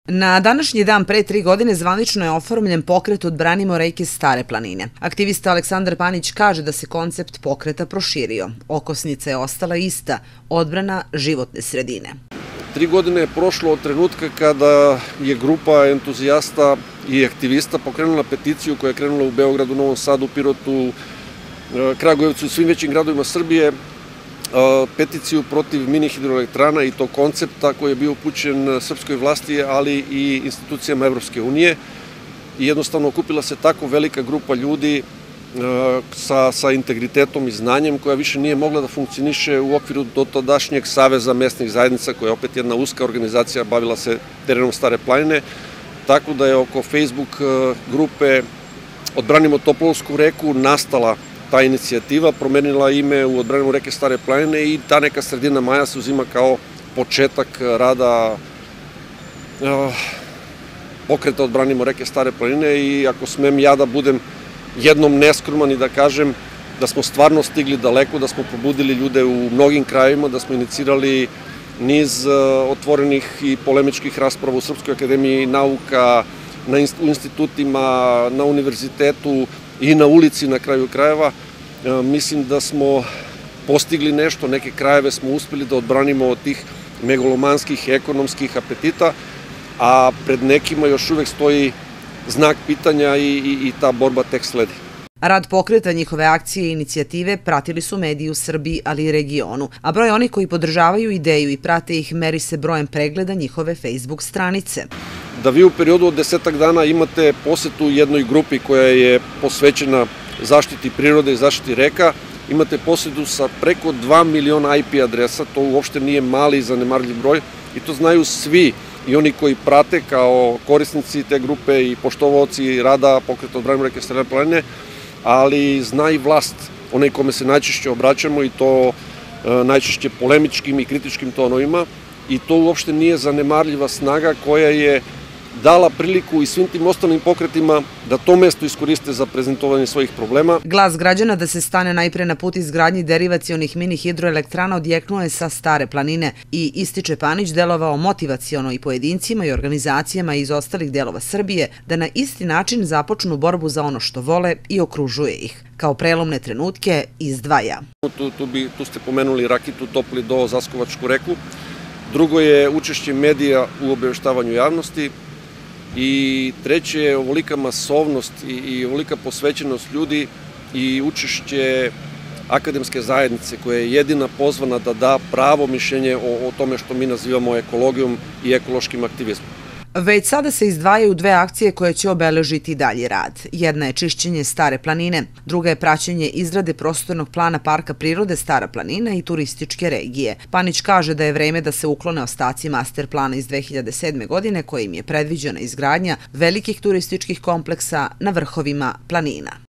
Na današnji dan pre 3 godine zvanično je oformljen pokret Odbranimo reke Stare planine. Aktivista Aleksandar Panić kaže da se koncept pokreta proširio. Okosnica je ostala ista – odbrana životne sredine. 3 godine je prošlo od trenutka kada je grupa entuzijasta i aktivista pokrenula peticiju koja je krenula u Beogradu, Novom Sadu, Pirotu, Kragujevcu i svim većim gradovima Srbije, peticiju protiv mini hidroelektrana i to koncepta koji je bio upućen srpskoj vlasti, ali i institucijama Evropske unije. I jednostavno okupila se tako velika grupa ljudi sa integritetom i znanjem koja više nije mogla da funkcioniše u okviru dotadašnjeg Saveza mesnih zajednica, koja je opet jedna uska organizacija, bavila se terenom Stare planine, tako da je oko Facebook grupe Odbranimo Topolovsku reku nastala ta inicijativa, promenila ime u Odbranimo reke Stare planine i ta neka sredina maja se uzima kao početak rada pokreta Odbranimo reke Stare planine. I ako smem ja da budem jednom neskroman i da kažem da smo stvarno stigli daleko, da smo probudili ljude u mnogim krajevima, da smo inicirali niz otvorenih i polemičkih rasprava u Srpskoj akademiji nauka, u institutima, na univerzitetu i na ulici na kraju krajeva. Mislim da smo postigli nešto, neke krajeve smo uspeli da odbranimo od tih megalomanskih ekonomskih apetita, a pred nekima još uvek stoji znak pitanja i ta borba tek sledi. Rad pokreta, njihove akcije i inicijative pratili su mediji u Srbiji, ali i regionu, a broj onih koji podržavaju ideju i prate ih meri se brojem pregleda njihove Facebook stranice. Da vi u periodu od 10 dana imate posetu jednoj grupi koja je posvećena zaštiti prirode i zaštiti reka, imate posetu sa preko 2 miliona IP adresa, to uopšte nije mali i zanemarljiv broj i to znaju svi, i oni koji prate kao korisnici te grupe i poštovaoci rada pokreta Odbranimo reke Stare planine, ali zna i vlast, onaj kome se najčešće obraćamo, i to najčešće polemičkim i kritičkim tonovima, i to uopšte nije zanemarljiva snaga koja je dala priliku i svim tim ostalim pokretima da to mesto iskoriste za prezentovanje svojih problema. Glas građana da se stane najpre na put izgradnji derivacionih mini hidroelektrana odjeknuo je sa Stare planine i, ističe Panić, delovao motivaciono i pojedincima i organizacijama iz ostalih delova Srbije da na isti način započnu borbu za ono što vole i okružuje ih. Kao prelomne trenutke izdvaja. Tu ste pomenuli Rakitu, Topli do, Zaskovačku reku. Drugo je učešće medija u obaveštavanju javnosti. I treće je ovolika masovnost i ovolika posvećenost ljudi i učešće akademske zajednice koja je jedina pozvana da da pravo mišljenje o tome što mi nazivamo ekologijom i ekološkim aktivizmom. Već sada se izdvajaju 2 akcije koje će obeležiti dalji rad. Jedna je čišćenje Stare planine, druga je praćenje izrade prostornog plana Parka prirode Stara planina i turističke regije. Panić kaže da je vreme da se uklone ostaci master plana iz 2007. godine kojim je predviđena izgradnja velikih turističkih kompleksa na vrhovima planina.